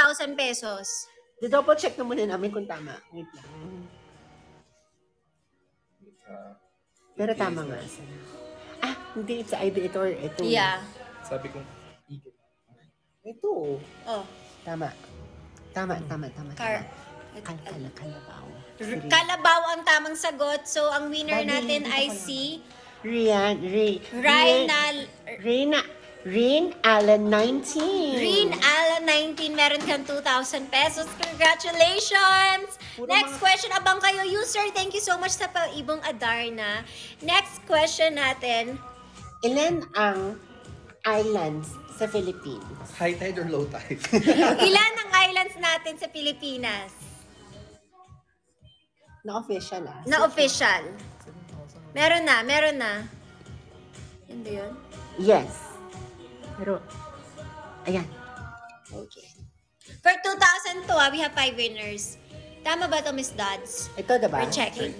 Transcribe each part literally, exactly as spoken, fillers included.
thousand pesos. Double check na muna namin kung tama. Wait lang. Pero tama nga. Ah, hindi. It's either ito or ito. Yeah. Sabi ko, ito. Oh. Tama. Tama, tama, tama. Car. Kal kal kalabaw. Kalabaw ang tamang sagot. So, ang winner natin ay si Rian, Ray, Raina, Raina, Rain Allen nineteen. Rain Allen nineteen. Meron kang two thousand pesos. Congratulations! Puro Next mga... question. Abang kayo, user. Thank you so much sa paibong Adarna. Next question natin. Ilan ang islands sa Philippines? high tide or low tide? Ilan ang islands natin sa Pilipinas? Na official ah. Na official. Meron na, meron na. Hindi yun? Yes. Pero, ayan. Okay. For two thousand two, we have five winners. Tama ba ito, Miss Dodds? Ito, diba? We're checking.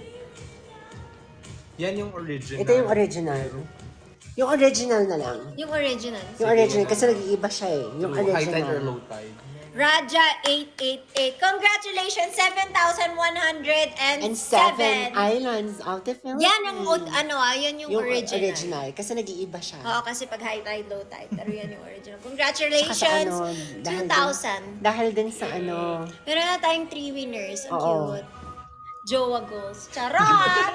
Yan yung original. Ito yung original. Yung original na lang. Yung original. Yung original, kasi nag-iiba siya eh. Yung High tide or original. low tide? Raja eight eight eight. Congratulations! seven thousand one hundred And seven. seven islands of the Philippines. Yan ang, od- ano ah, yan yung, Yung original. original. Kasi nag-iiba siya. Oo, kasi pag high tide, low tide. Pero yan yung original. Tsaka Congratulations! sa ano, dahil two thousand. Din, dahil din sa ano... Meron na tayong three winners. Ang Oo. cute. Jowa goals. Charot!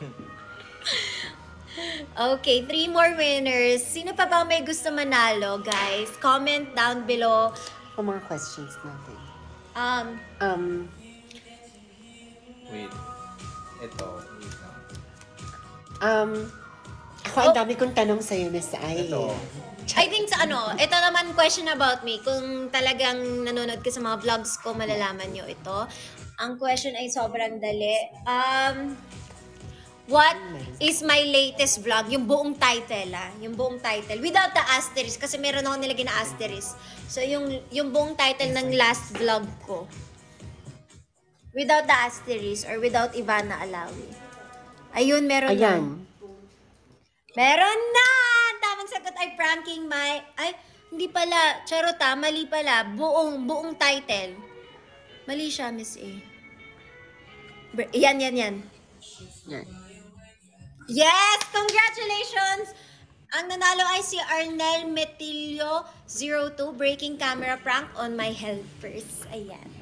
Okay, three more winners. Sino pa ba may gusto manalo, guys? Comment down below. Ang mga questions natin. Um, Um, Wait. Ito. Wait lang. um, ako ang dami kong tanong sa'yo, Miss Ai. Ito. I think sa ano, ito naman question about me. Kung talagang nanonood ka sa mga vlogs ko, malalaman nyo ito. Ang question ay sobrang dali. Um, what is my latest vlog? Yung buong title, ah. Yung buong title. Without the asterisk. Kasi meron ako nilagay na asterisk. So, yung, yung buong title ng last vlog ko. Without the asterisk or without Ivana Alawi. Ayun, meron Ayan. na. Meron na! Tamang sagot ay pranking my... Ay, hindi pala. Charota, mali pala. Buong, buong title. Mali siya, Miss A. Ber- Yan, yan, yan. Yan. Yes! Congratulations! Ang nanalo ay si Arnel Metilio zero two, breaking camera prank on my helpers. Ayan.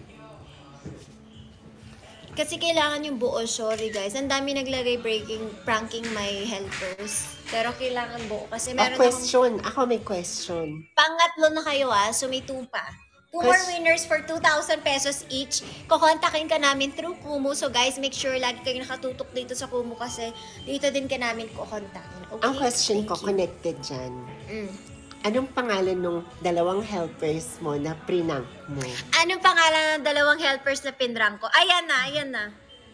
Kasi kailangan yung buo, sorry guys. Ang dami naglagay breaking, pranking my helpers. Pero kailangan buo. Kasi A meron question. Ako may question. Pangatlo na kayo ah, so may two pa. Two more Ques- winners for two thousand pesos each. Kukontakin ka namin through Kumu. So guys, make sure lagi kayo nakatutok dito sa Kumu kasi dito din ka namin kukontakin. Okay? Ang question Thank ko, you. connected dyan. Mm. Anong pangalan nung dalawang helpers mo na prinank mo? Anong pangalan ng dalawang helpers na pinrang ko? Ayan na, ayan na.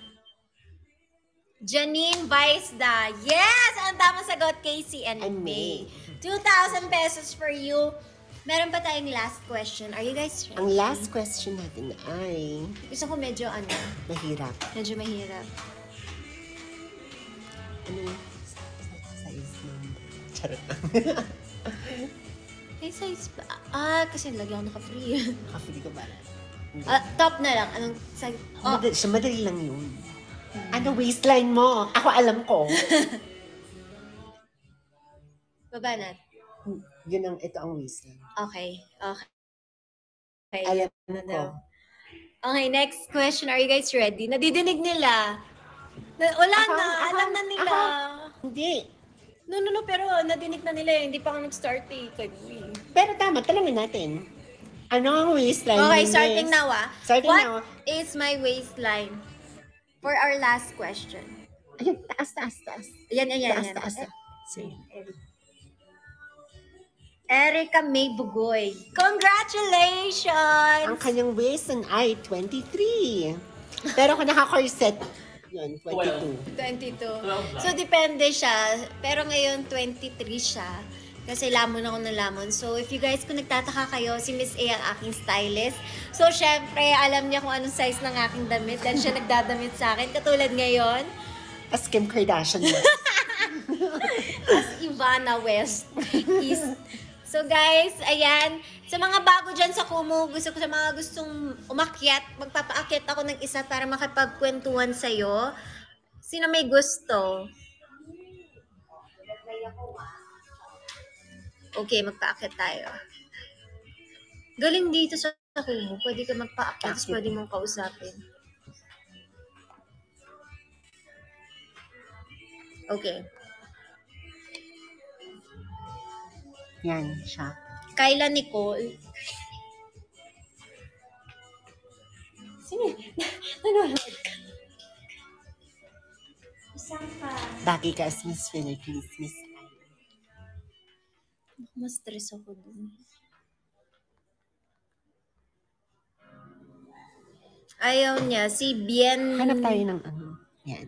Janine Baisda. Yes! Ang tamang sagot, Casey and, And May. May. two thousand pesos for you. Meron pa tayong last question. Are you guys ready? Ang last question natin ay Gusto ko medyo ano, mahirap. medyo mahirap. Ano yung size number? Charot lang. May size ba? Ah, kasi lagi ako naka-free. Nakafili ko ba? Ah, top na lang. Anong size? Oh, Madali, siya, madali lang yun. Ano waistline mo? Ako alam ko. baba na. Yun ang, ito ang waistline. Okay. Okay. Okay. Alam na ko. daw. Okay, next question. Are you guys ready? Nadidinig nila. Na, wala Ako, na. ako, Alam na nila. ako. Hindi. No, no, no. Pero nadinig na nila. eh. Hindi pa ako nag-start eh. Kay Will. Pero tama, talangin natin. Ano ang waistline? Okay, ni starting Miss? now ah. Starting What now. is my waistline? For our last question. Ayun, taas, taas, taas. Ayan, ayan, Taas, ayan. taas, taas. Sige. Erica May Bugoy. Congratulations! Ang kanyang waistline ay twenty-three. Pero kung naka-corset, yun, twenty-two. twenty-two. So, depende siya. Pero ngayon, twenty-three siya. Kasi lamon ako ng lamon. So, if you guys, kung nagtataka kayo, si Miss A ang aking stylist. So, syempre, alam niya kung anong size ng aking damit. Dahil siya nagdadamit sa akin. Katulad ngayon, As Kim Kardashian. as Ivana West is. So guys, ayan. Sa mga bago dyan sa Kumu, gusto ko sa mga gustong umakyat, magpapaakyat ako ng isa para makipagkwentuhan sa'yo. Sino may gusto? Okay, magpaakyat tayo. Galing dito sa Kumu. Pwede ka magpaakyat, tapos pwede mong kausapin. Okay. Yan siya. Kyla Nicole. Sino? Nanonood ka? Isang ka. Bagay ka as Miss Philippines, Miss. Mas stress ako dun. Ayaw niya. Si Bien... Hanap tayo ng ano. Yan.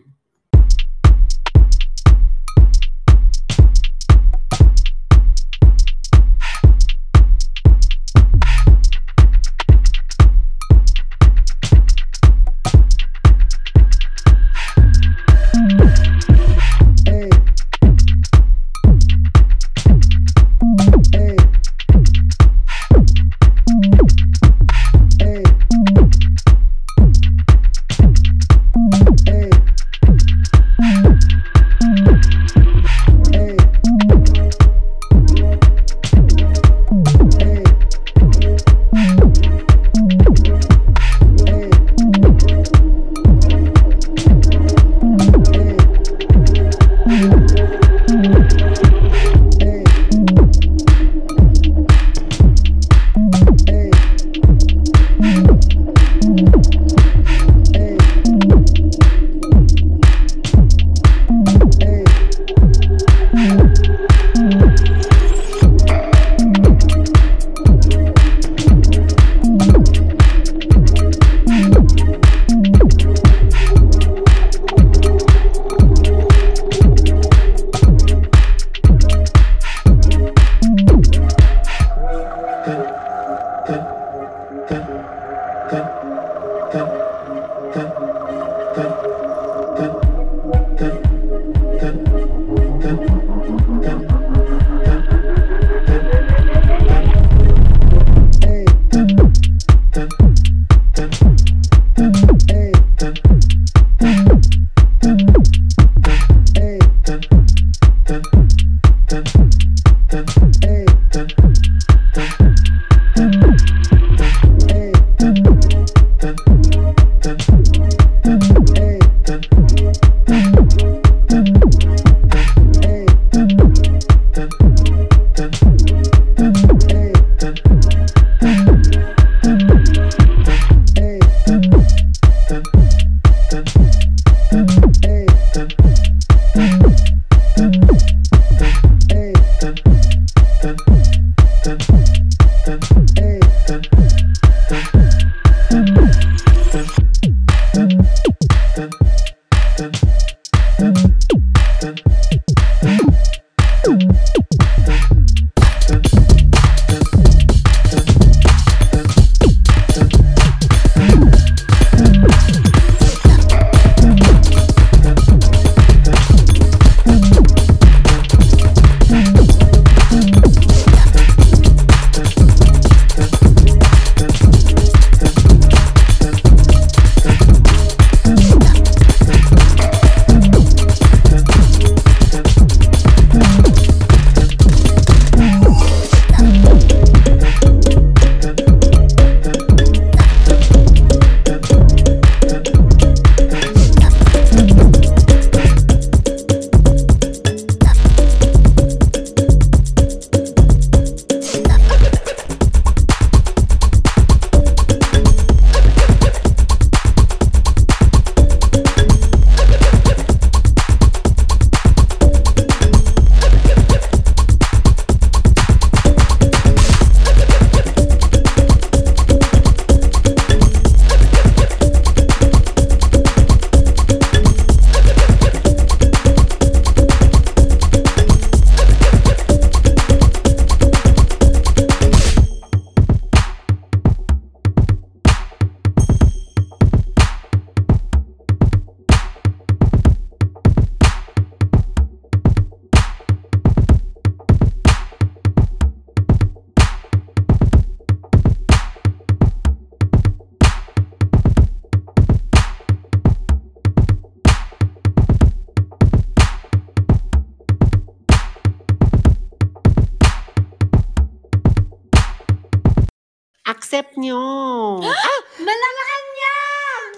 I-accept nyo. Ah! Malacanang!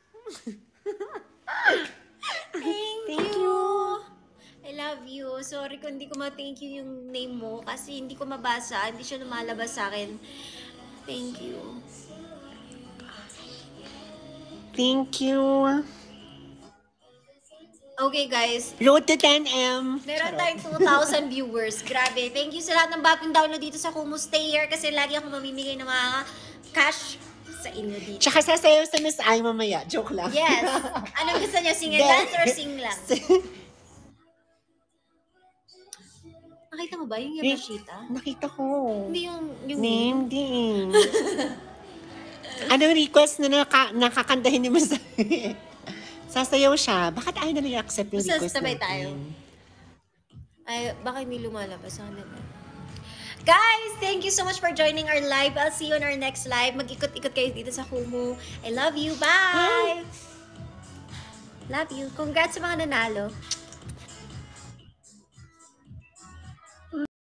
Thank, Thank you. you. I love you. Sorry kung hindi ko ma-thank you yung name mo kasi hindi ko mabasa. Hindi siya lumalabas sa akin. Thank you. Thank you. Okay, guys. Road to ten M. Meron tayong two thousand viewers. Grabe. Thank you sa lahat ng bagong download dito sa Kumu Stay Here kasi lagi ako mamimigay ng mga cash sa inyo dito. Tsaka sasayaw sa Miss Ay mamaya. Joke lang. Yes. Anong gusto niyo? Sing and Hindi. dance or sing lang? Nakita mo ba yung Yamashita? Nakita ko. Hindi yung... yung Name din. Anong request na naka, nakakandahin ni Miss Ay? Sasayaw siya. Bakit ayaw na nag-accept yung Basta request sabay natin? tayo. Ay, baka hindi lumalabas. Sana ba? Guys, thank you so much for joining our live. I'll see you on our next live. Mag-ikot-ikot kayo dito sa Kumu. I love you. Bye! Love you. Congrats sa mga nanalo.